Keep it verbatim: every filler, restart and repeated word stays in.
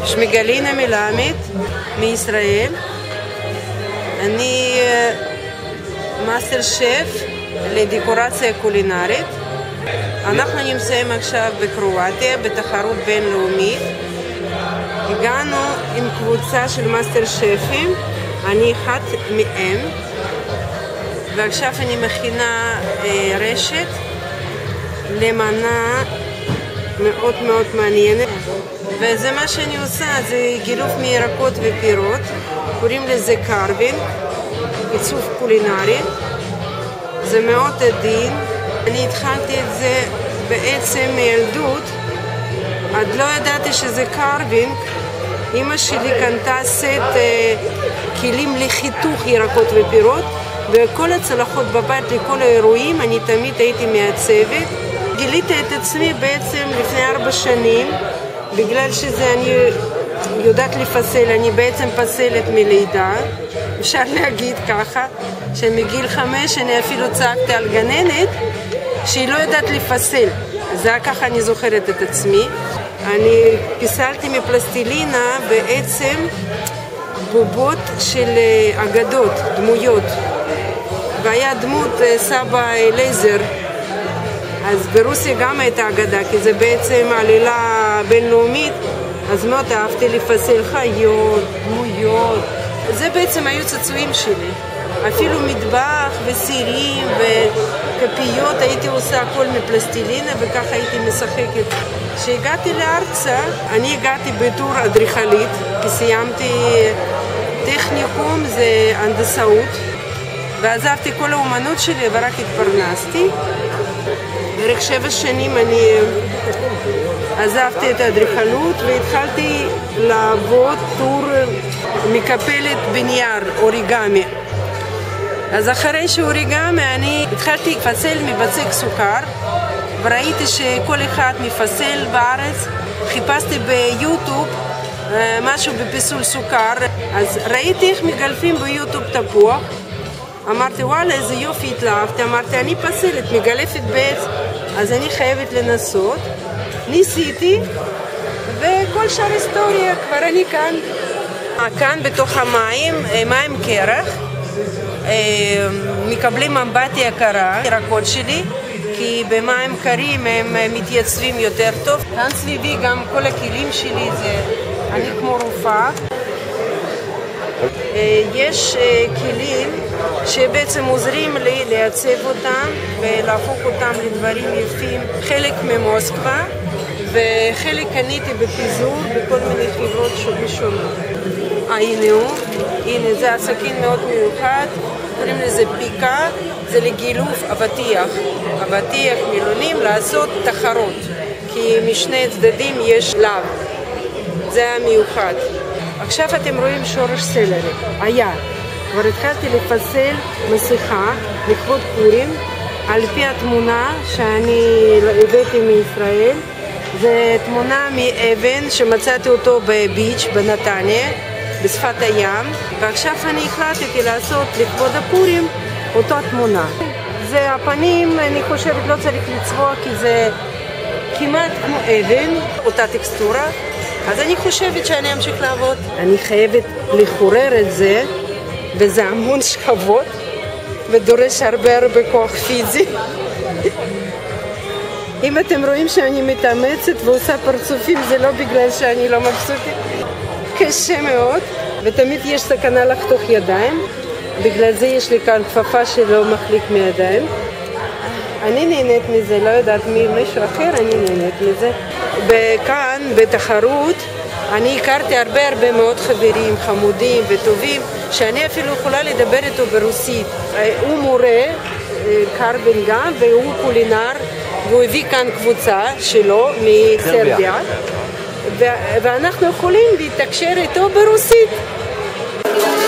שמי גלינה מלמד מישראל. אני מאסטר שף לדקורציה קולינרית. אנחנו נמצאים עכשיו בקרואטיה בתחרות בינלאומית. הגענו עם קבוצה של מאסטר שפים, אני אחת מהם, ועכשיו אני מכינה אה, רשת למנה מאוד מאוד מעניינת, וזה מה שאני עושה, זה גילוף מירקות ופירות, קוראים לזה קרבינג, עיצוב קולינרי, זה מאוד עדין. אני התחלתי את זה בעצם מילדות, עד לא ידעתי שזה קרבינג. אמא שלי קנתה סט אה, כלים לחיתוך ירקות ופירות, וכל הצלחות בבית לכל האירועים אני תמיד הייתי מעצבת. גיליתי את עצמי בעצם לפני ארבע שנים, בגלל שזה אני יודעת לפסל, אני בעצם פסלת מלידה, אפשר להגיד ככה, שמגיל חמש אני אפילו צעקתי על גננת שהיא לא יודעת לפסל, זה ככה אני זוכרת את עצמי. אני פיסלתי מפלסטלינה בעצם בובות של אגדות, דמויות, והיה דמות סבא אליעזר, אז ברוסיה גם הייתה אגדה, כי זה בעצם עלילה בינלאומית, אז מאוד אהבתי לפסל חיות, דמויות, זה בעצם היו צעצועים שלי, אפילו מטבח וסירים וכפיות הייתי עושה הכל מפלסטלינה, וככה הייתי משחקת. כשהגעתי לארצה, אני הגעתי בתור אדריכלית, כי סיימתי טכניקום, זה הנדסאות, ועזבתי כל האומנות שלי ורק התפרנסתי. בערך שבע שנים אני עזבתי את האדריכלות והתחלתי לעבוד טור מקפלת בנייר, אוריגמי. אז אחרי שאוריגמי אני התחלתי לפסל מבצק סוכר, וראיתי שכל אחד מפסל בארץ. חיפשתי ביוטיוב משהו בפיסול סוכר, אז ראיתי איך מגלפים ביוטיוב תפוח. אמרתי וואלה איזה יופי, התלהבתי, אמרתי אני פסלת, מגלפת בעץ, אז אני חייבת לנסות. ניסיתי, וכל שאר היסטוריה, כבר אני כאן. כאן בתוך המים, מים קרח, מקבלים אמבטיה קרה, ירקות שלי, כי במים קרים הם מתייצבים יותר טוב. כאן סביבי גם כל הכלים שלי, זה אני כמו רופאה. יש כלים שבעצם עוזרים לי לעצב אותם ולהפוך אותם לדברים יפים, חלק ממוסקבה וחלק קניתי בפיזור בכל מיני חברות שונות. הנה הוא, הנה זה הסכין מאוד מיוחד, קוראים לזה פיקה, זה לגילוף אבטיח, אבטיח מילונים לעשות תחרות, כי משני צדדים יש לב, זה המיוחד. עכשיו אתם רואים שורש סלרי, היה, כבר התחלתי לפסל מסכה לכבוד פורים, על פי התמונה שאני הבאתי מישראל, זה תמונה מאבן שמצאתי אותו בביץ' בנתניה, בשפת הים, ועכשיו אני החלטתי לעשות לכבוד הפורים אותה תמונה. זה הפנים, אני חושבת לא צריך לצבוע כי זה כמעט כמו אבן, אותה טקסטורה, אז אני חושבת שאני אמשיך לעבוד. אני חייבת לחורר את זה, וזה המון שכבות, ודורש הרבה הרבה כוח פיזי. אם אתם רואים שאני מתאמצת ועושה פרצופים, זה לא בגלל שאני לא מבסוטית. קשה מאוד, ותמיד יש סכנה לחתוך ידיים, בגלל זה יש לי כאן כפפה שלא מחליק מידיים. אני נהנית מזה, לא יודעת מי מישהו אחר, אני נהנית מזה. וכאן, בתחרות, אני הכרתי הרבה הרבה מאוד חברים חמודים וטובים, שאני אפילו יכולה לדבר איתו ברוסית. הוא מורה, קרבינג גם, והוא קולינר, והוא הביא כאן קבוצה שלו מסרביה, ואנחנו יכולים להתקשר איתו ברוסית.